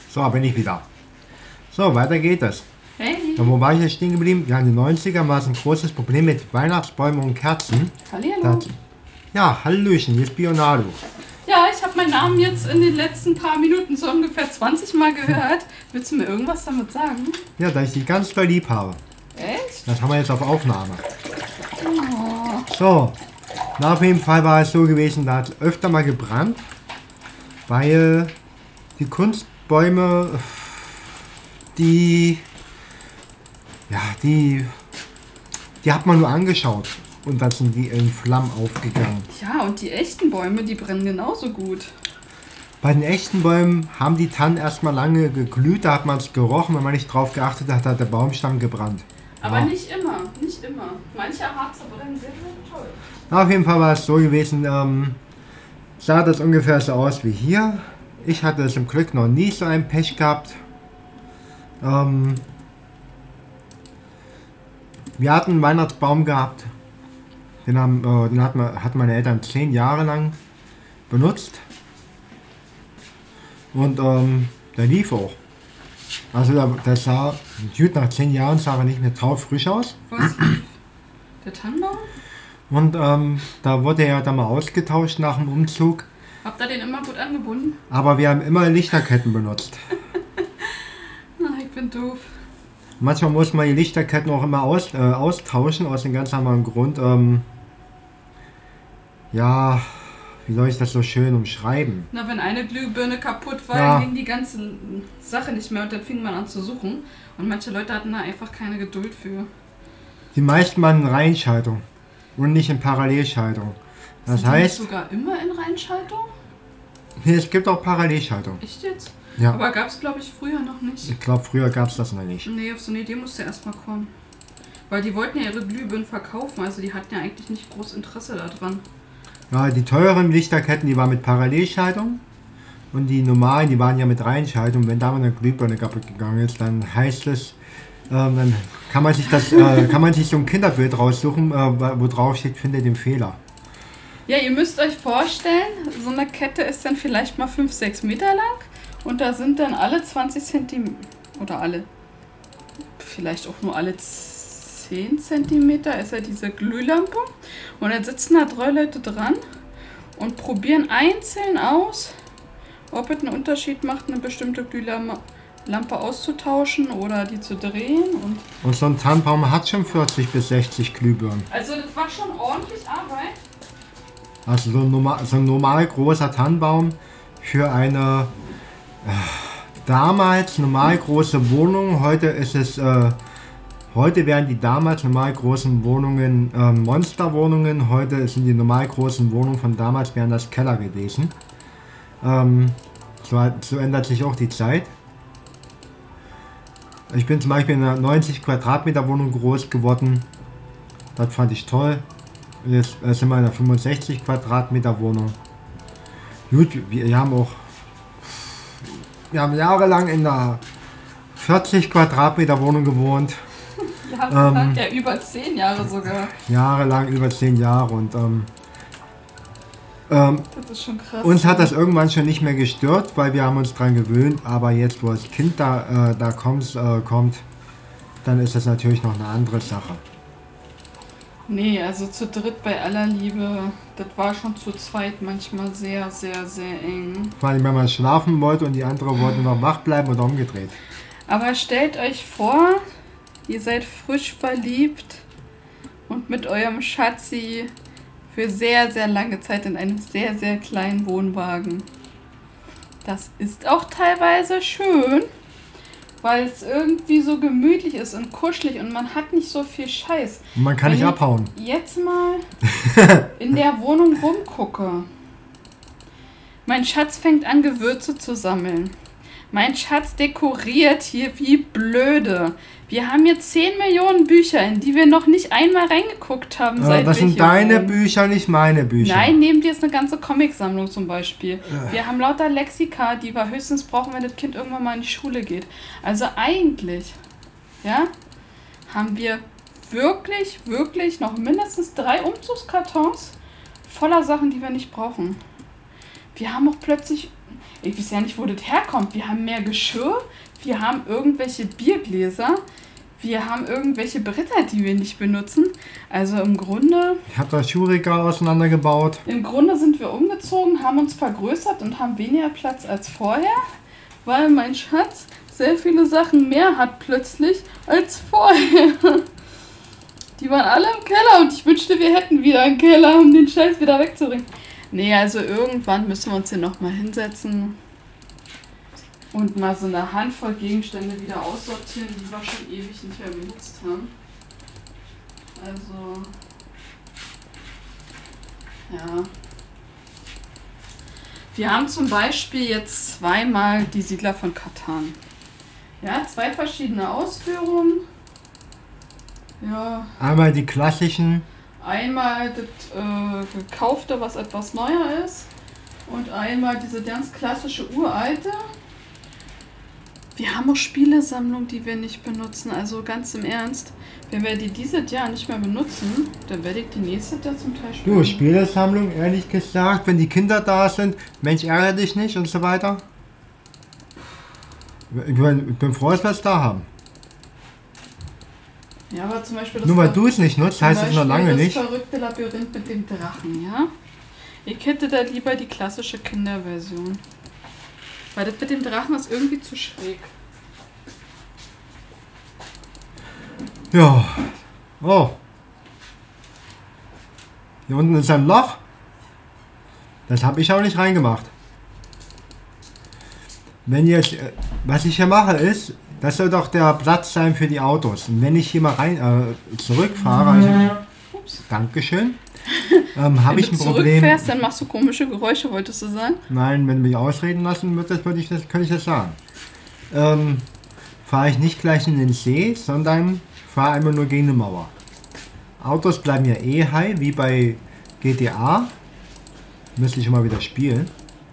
So, bin ich wieder. So, weiter geht es. Hey. Ja, wo war ich jetzt stehen geblieben? Ja, in den 90ern war es ein großes Problem mit Weihnachtsbäumen und Kerzen. Hallihallo. Ja, Hallöchen, hier ist Bionado. Ja, ich habe meinen Namen jetzt in den letzten paar Minuten so ungefähr 20 Mal gehört. Willst du mir irgendwas damit sagen? Ja, da ich dich ganz doll lieb habe. Echt? Das haben wir jetzt auf Aufnahme. Oh. So, na, auf jeden Fall war es so gewesen, da hat es öfter mal gebrannt, weil die Kunstbäume, die hat man nur angeschaut und dann sind die in Flammen aufgegangen. Ja, und die echten Bäume, die brennen genauso gut. Bei den echten Bäumen haben die Tannen erstmal lange geglüht, da hat man es gerochen, wenn man nicht drauf geachtet hat, hat der Baumstamm gebrannt. Aber Ja. nicht immer, nicht immer. Manche Harze brennen sehr, sehr toll. Na, auf jeden Fall war es so gewesen, sah das ungefähr so aus wie hier. Ich hatte zum Glück noch nie so ein Pech gehabt. Wir hatten einen Weihnachtsbaum gehabt. Den hatten meine Eltern 10 Jahre lang benutzt. Und der lief auch. Also das sah, gut, nach 10 Jahren sah er nicht mehr taufrisch aus. Was? Der Tannenbaum? Und da wurde er dann mal ausgetauscht nach dem Umzug. Habt ihr den immer gut angebunden? Aber wir haben immer Lichterketten benutzt. Ach, ich bin doof. Manchmal muss man die Lichterketten auch immer austauschen, aus einem ganz anderen Grund. Ja, wie soll ich das so schön umschreiben? Na, wenn eine Glühbirne kaputt war, Ja. ging die ganze Sache nicht mehr und dann fing man an zu suchen. Und manche Leute hatten da einfach keine Geduld für. Die meisten machen in Reihenschaltung und nicht in Parallelschaltung. Das Sind die heißt, nicht sogar immer in Reihenschaltung? nee, es gibt auch Parallelschaltung. Echt jetzt? Ja, Aber gab es, glaube ich, früher noch nicht. ich glaube, früher gab es das noch nicht. Nee, auf so eine Idee musste erstmal kommen. Weil die wollten ja ihre Glühbirnen verkaufen, also die hatten ja eigentlich nicht groß Interesse daran. Ja, die teuren Lichterketten, die waren mit Parallelschaltung. Und die normalen, die waren ja mit Reihenschaltung. Wenn da mal eine Glühbirne kaputt gegangen ist, dann heißt es, dann kann man sich so ein Kinderbild raussuchen, wo drauf steht, finde den Fehler. Ja, ihr müsst euch vorstellen, so eine Kette ist dann vielleicht mal 5, 6 Meter lang und da sind dann alle 20 Zentimeter oder vielleicht auch nur alle 10 Zentimeter ist ja diese Glühlampe und dann sitzen da 3 Leute dran und probieren einzeln aus, ob es einen Unterschied macht, eine bestimmte Glühlampe auszutauschen oder die zu drehen. Und so ein Tannenbaum hat schon 40 bis 60 Glühbirnen. Also das war schon ordentlich Arbeit. Also so ein normal großer Tannenbaum für eine damals normal große Wohnung. Heute wären die damals normal großen Wohnungen Monsterwohnungen. Heute sind die normal großen Wohnungen von damals wären das Keller gewesen. So ändert sich auch die Zeit. Ich bin zum Beispiel in einer 90 Quadratmeter Wohnung groß geworden. Das fand ich toll. Jetzt sind wir in einer 65 Quadratmeter Wohnung. Gut, wir haben jahrelang in einer 40 Quadratmeter Wohnung gewohnt. Ja, über 10 Jahre sogar. Jahrelang, über 10 Jahre. Und Das ist schon krass. uns hat das irgendwann schon nicht mehr gestört, weil wir haben uns dran gewöhnt. Aber jetzt, wo das Kind da kommt, dann ist das natürlich noch eine andere Sache. Nee, also zu dritt bei aller Liebe, das war schon zu zweit manchmal sehr, sehr, sehr eng. Vor allem, wenn man schlafen wollte und die andere wollten noch wach bleiben oder umgedreht. Aber stellt euch vor, ihr seid frisch verliebt und mit eurem Schatzi für sehr, sehr lange Zeit in einem sehr, sehr kleinen Wohnwagen. Das ist auch teilweise schön, weil es irgendwie so gemütlich ist und kuschelig und man hat nicht so viel Scheiß. Und man kann nicht abhauen. Jetzt mal in der Wohnung rumgucke. Mein Schatz fängt an, Gewürze zu sammeln. Mein Schatz dekoriert hier wie blöde. Wir haben hier 10 Millionen Bücher, in die wir noch nicht einmal reingeguckt haben. Seit Das wir sind hier deine wohnen. Bücher, nicht meine Bücher. Nein, nehmt ihr jetzt eine ganze Comicsammlung zum Beispiel. Wir haben lauter Lexika, die wir höchstens brauchen, wenn das Kind irgendwann mal in die Schule geht. Also eigentlich, ja, haben wir wirklich, wirklich noch mindestens 3 Umzugskartons voller Sachen, die wir nicht brauchen. Wir haben auch plötzlich Ich weiß ja nicht, wo das herkommt. Wir haben mehr Geschirr, wir haben irgendwelche Biergläser, wir haben irgendwelche Bretter, die wir nicht benutzen. Also im Grunde... Ich habe das Schuhregal auseinandergebaut. Im Grunde sind wir umgezogen, haben uns vergrößert und haben weniger Platz als vorher, weil mein Schatz sehr viele Sachen mehr hat plötzlich als vorher. Die waren alle im Keller und ich wünschte, wir hätten wieder einen Keller, um den Scheiß wieder wegzubringen. Nee, also irgendwann müssen wir uns hier nochmal hinsetzen und mal so eine Handvoll Gegenstände wieder aussortieren, die wir schon ewig nicht mehr benutzt haben. Also, ja. Wir haben zum Beispiel jetzt zweimal die Siedler von Catan. Ja, 2 verschiedene Ausführungen. Ja. Einmal die klassischen. Einmal das gekaufte, was etwas neuer ist. Und einmal diese ganz klassische uralte. Wir haben auch Spielesammlungen, die wir nicht benutzen. Also ganz im Ernst, wenn wir die dieses Jahr nicht mehr benutzen, dann werde ich die nächste Jahr zum Teil spielen. Du, Spielesammlung, ehrlich gesagt, wenn die Kinder da sind, Mensch, ärgere dich nicht und so weiter. Ich bin froh, dass wir es da haben. Ja, aber zum Beispiel nur weil du es nicht nutzt, heißt es noch lange nicht. Das verrückte Labyrinth mit dem Drachen, ja? Ich hätte da lieber die klassische Kinderversion. Weil das mit dem Drachen ist irgendwie zu schräg. Ja. Oh. Hier unten ist ein Loch. Das habe ich auch nicht reingemacht. Wenn jetzt, was ich hier mache ist, das soll doch der Platz sein für die Autos. Und wenn ich hier mal rein zurückfahre, also, Dankeschön, habe ich ein Problem. Wenn du zurückfährst, dann machst du komische Geräusche, wolltest du sagen? Nein, wenn du mich ausreden lassen würdest, könnte ich das sagen. Fahre ich nicht gleich in den See, sondern fahre einmal nur gegen eine Mauer. Autos bleiben ja eh high, wie bei GTA. Müsste ich mal wieder spielen.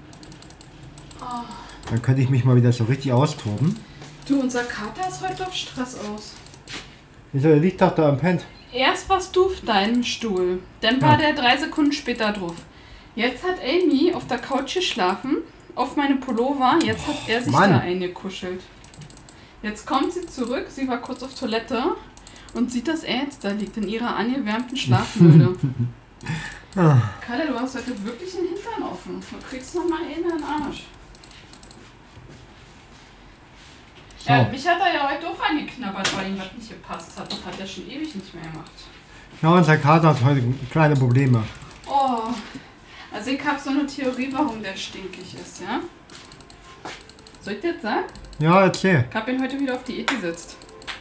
Dann könnte ich mich mal wieder so richtig austoben. Du, unser Kater ist heute auf Stress aus. Wieso, der liegt doch da am Pent. Erst warst du auf deinem Stuhl, dann war der 3 Sekunden später drauf. Jetzt hat Amy auf der Couch geschlafen, auf meine Pullover, jetzt hat er sich da eingekuschelt. Jetzt kommt sie zurück, sie war kurz auf Toilette und sieht, dass er jetzt da liegt in ihrer angewärmten Schlafmühle. Kalle, du hast heute wirklich den Hintern offen. Du kriegst noch mal einen in den Arsch. So. Ja, mich hat er ja heute auch angeknabbert, weil ihm was nicht gepasst hat. Das hat er schon ewig nicht mehr gemacht. Ja, unser Kater hat heute kleine Probleme. Oh, also ich habe so eine Theorie, warum der stinkig ist, ja? Soll ich dir das sagen? Ja, erzähl. Ich habe ihn heute wieder auf Diät gesetzt.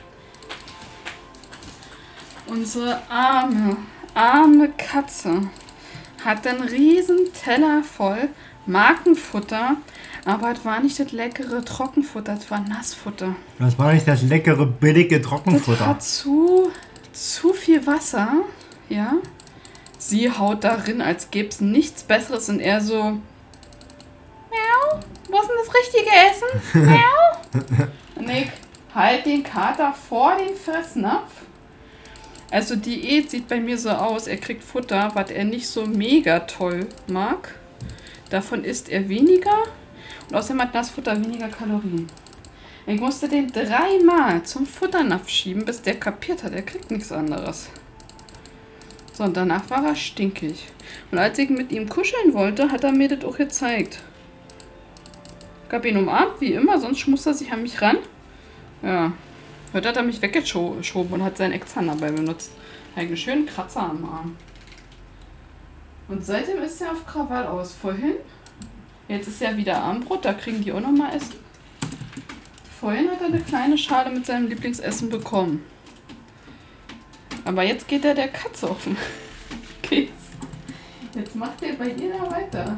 Unsere arme Katze hat einen riesen Teller voll Markenfutter, aber es war nicht das leckere Trockenfutter, es war Nassfutter. Das war nicht das leckere, billige Trockenfutter. Das hat zu viel Wasser, ja. Sie haut darin, als gäbe es nichts Besseres und er so, miau, wo ist denn das richtige Essen? Miau. Und ich halt den Kater vor den Fressnapf. Also Diät sieht bei mir so aus, er kriegt Futter, was er nicht so mega toll mag. Davon isst er weniger und außerdem hat Nassfutter weniger Kalorien. Ich musste den 3-mal zum Futternapf schieben, bis der kapiert hat, er kriegt nichts anderes. So, und danach war er stinkig. Und als ich mit ihm kuscheln wollte, hat er mir das auch gezeigt. Ich habe ihn umarmt, wie immer, sonst schmust er sich an mich ran. Ja, heute hat er mich weggeschoben und hat seinen Ex-Hand dabei benutzt. Einen schönen Kratzer am Arm. Und seitdem ist er auf Krawall aus. Vorhin, jetzt ist ja wieder Abendbrot, da kriegen die auch nochmal Essen. Vorhin hat er eine kleine Schale mit seinem Lieblingsessen bekommen. Aber jetzt geht er der Katze auf den Keks. Jetzt macht er bei ihr da weiter.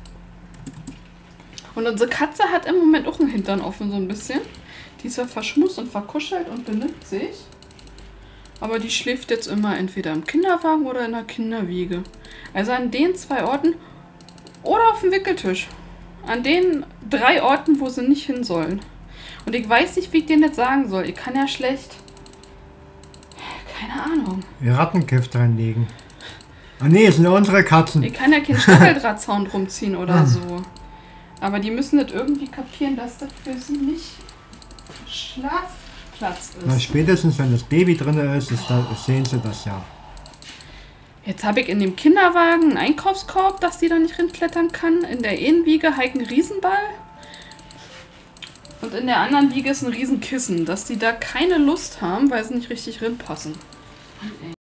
Und unsere Katze hat im Moment auch einen Hintern offen, so ein bisschen. Die ist ja verschmust und verkuschelt und benimmt sich. Aber die schläft jetzt immer entweder im Kinderwagen oder in der Kinderwiege. Also an den 2 Orten oder auf dem Wickeltisch. An den 3 Orten, wo sie nicht hin sollen. Und ich weiß nicht, wie ich denen das sagen soll. Ich kann ja schlecht... Keine Ahnung. Rattengift reinlegen. Ah nee, es sind ja unsere Katzen. Ich kann ja keinen Stacheldrahtzaun rumziehen oder so. Aber die müssen das irgendwie kapieren, dass das für sie nicht Schlafplatz ist. Na, spätestens wenn das Baby drin ist, sehen sie das ja. Jetzt habe ich in dem Kinderwagen einen Einkaufskorb, dass die da nicht rinklettern kann. In der einen Wiege habe ich einen Riesenball. Und in der anderen Wiege ist ein Riesenkissen, dass die da keine Lust haben, weil sie nicht richtig rinpassen.